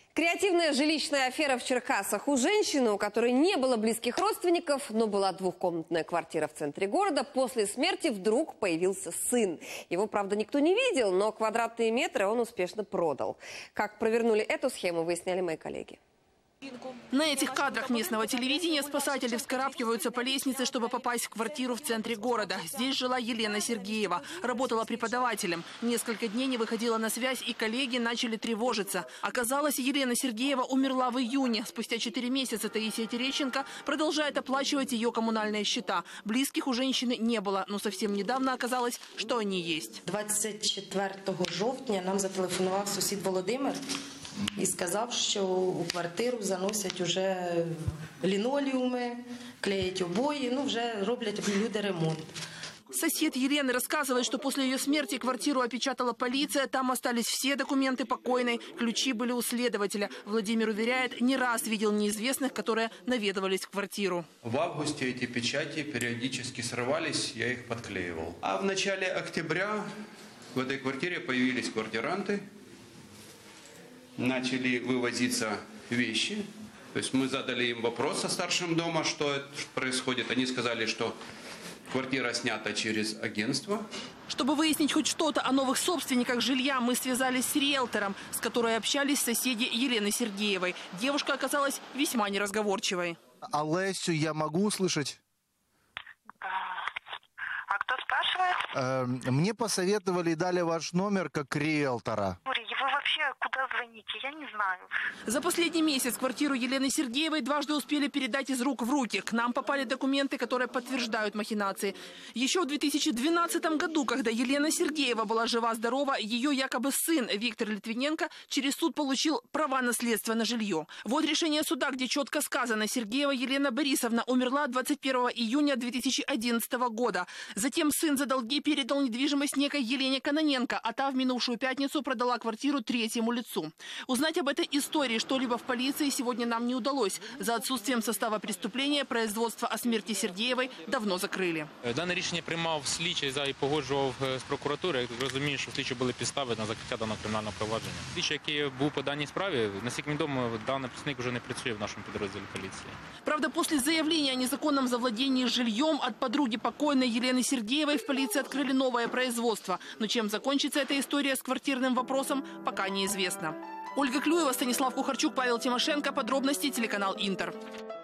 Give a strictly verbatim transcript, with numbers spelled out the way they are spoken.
Креативная жилищная афера в Черкасах. У женщины, у которой не было близких родственников, но была двухкомнатная квартира в центре города, после смерти вдруг появился сын. Его, правда, никто не видел, но квадратные метры он успешно продал. Как провернули эту схему, выясняли мои коллеги. На этих кадрах местного телевидения спасатели вскарабкиваются по лестнице, чтобы попасть в квартиру в центре города. Здесь жила Елена Сергеева. Работала преподавателем. Несколько дней не выходила на связь, и коллеги начали тревожиться. Оказалось, Елена Сергеева умерла в июне. Спустя четыре месяца Таисия Терещенко продолжает оплачивать ее коммунальные счета. Близких у женщины не было, но совсем недавно оказалось, что они есть. двадцять четвертого жовтня нам зателефонував сусід Володимир і сказав, що у квартиру заносять уже лінолеуми, клеять обої, ну вже роблять люди ремонт. Сосед Елены рассказывает, что после ее смерти квартиру опечатала полиция, там остались все документы покойной, ключи были у следователя. Владимир уверяет, не раз видел неизвестных, которые наведывались в квартиру. В августе эти печати периодически срывались, я их подклеивал. А в начале октября в этой квартире появились квартиранты, начали вывозиться вещи. То есть мы задали им вопрос со старшим дома, что происходит. Они сказали, что квартира снята через агентство. Чтобы выяснить хоть что-то о новых собственниках жилья, мы связались с риэлтором, с которой общались соседи Елены Сергеевой. Девушка оказалась весьма неразговорчивой. Олесю я могу услышать? А кто спрашивает? Э, мне посоветовали и дали ваш номер как риэлтора. Вы вообще куда звоните? Я не знаю. За последний месяц квартиру Елены Сергеевой дважды успели передать из рук в руки. К нам попали документы, которые подтверждают махинации. Еще в две тысячи двенадцатом году, когда Елена Сергеева была жива-здорова, ее якобы сын Виктор Литвиненко через суд получил права наследства на жилье. Вот решение суда, где четко сказано: Сергеева Елена Борисовна умерла двадцать первого июня две тысячи одиннадцатого года. Затем сын за долги передал недвижимость некой Елене Кононенко, а та в минувшую пятницу продала квартиру третьему лицу. Узнать об этой истории что-либо в полиции сегодня нам не удалось. За отсутствием состава преступления производство о смерти Сергеевой давно закрили. Дане рішення приймав слідчий і погоджував з прокуратури. Я розумію, що в слідчі були підстави на закриття даного кримінального провадження. Слідчий, який був по даній справі, наскільки відомо, даний представник вже не працює в нашому підрозділі поліції. Правда, после заявления о незаконном завладении жильем от подруги покойной Елены Сергеевой в полиции открыли новое производство. Но чем закончится эта история с квартирным вопросом, пока неизвестно. Ольга Клюева, Станислав Кухарчук, Павел Тимошенко. Подробности телеканал Интер.